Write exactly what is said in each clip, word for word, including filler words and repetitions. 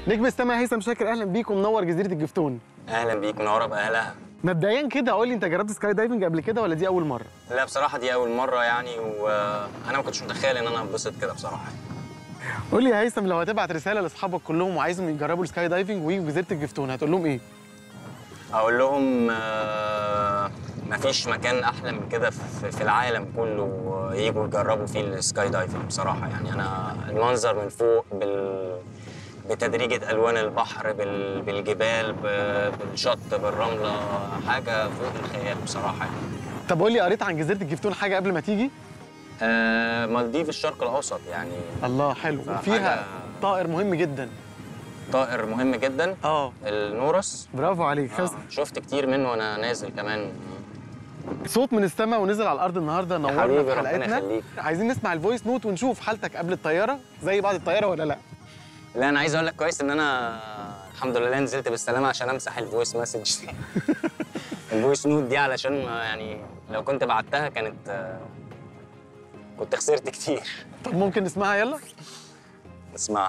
نجم السما هيثم شاكر، اهلا بيك ومنور جزيره الجفتون. اهلا بيك، منوره باهلها. مبدئيا كده قول لي، انت جربت سكاي دايفنج قبل كده ولا دي اول مره؟ لا بصراحه دي اول مره يعني، وانا ما كنتش متخيل ان انا انبسط كده بصراحه. قول لي يا هيثم، لو هتبعت رساله لاصحابك كلهم وعايزهم يجربوا السكاي دايفنج ويجوا جزيره الجفتون هتقول لهم ايه؟ اقول لهم آه مفيش مكان احلى من كده في, في العالم كله يجوا يجربوا فيه السكاي دايفنج بصراحه. يعني انا المنظر من فوق بال بتدريجة ألوان البحر بال... بالجبال ب... بالشط بالرملة، حاجة فوق الخيال بصراحة يعني. طب قول لي، قريت عن جزيرة الجفتون حاجة قبل ما تيجي؟ آه مالديف الشرق الأوسط يعني. الله، حلو. وفيها طائر مهم جدا. طائر مهم جدا؟ اه النورس. برافو عليك. آه. شفت كتير منه وأنا نازل كمان. صوت من السماء ونزل على الأرض النهارده، نورنا في حلقتنا. عايزين نسمع الفويس نوت ونشوف حالتك قبل الطيارة زي بعد الطيارة ولا لا؟ لا انا عايز اقول لك كويس ان انا الحمد لله نزلت بالسلامه عشان امسح الفويس مسج دي. الفويس نوت دي علشان يعني لو كنت بعتها كانت كنت خسرت كتير. طب ممكن نسمعها؟ يلا نسمعها.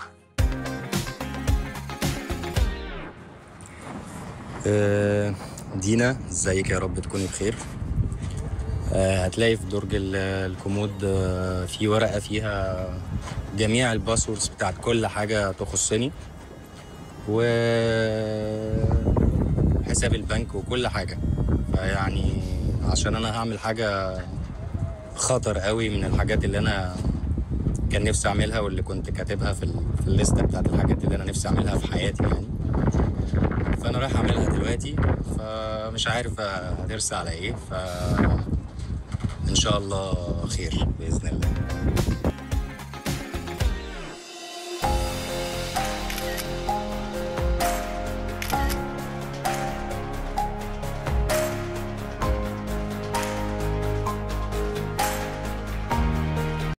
أه دينا، ازيك؟ يا رب تكوني بخير. أه هتلاقي في درج الكومود أه في ورقه فيها جميع الباسوردز بتاعت كل حاجة تخصني، وحساب البنك وكل حاجة. فيعني عشان أنا هعمل حاجة خطر قوي من الحاجات اللي أنا كان نفسي أعملها واللي كنت كاتبها في, في الليستة بتاعت الحاجات اللي أنا نفسي أعملها في حياتي يعني. فأنا رايح أعملها دلوقتي، فمش عارف هترسى على إيه، فإن شاء الله خير بإذن الله.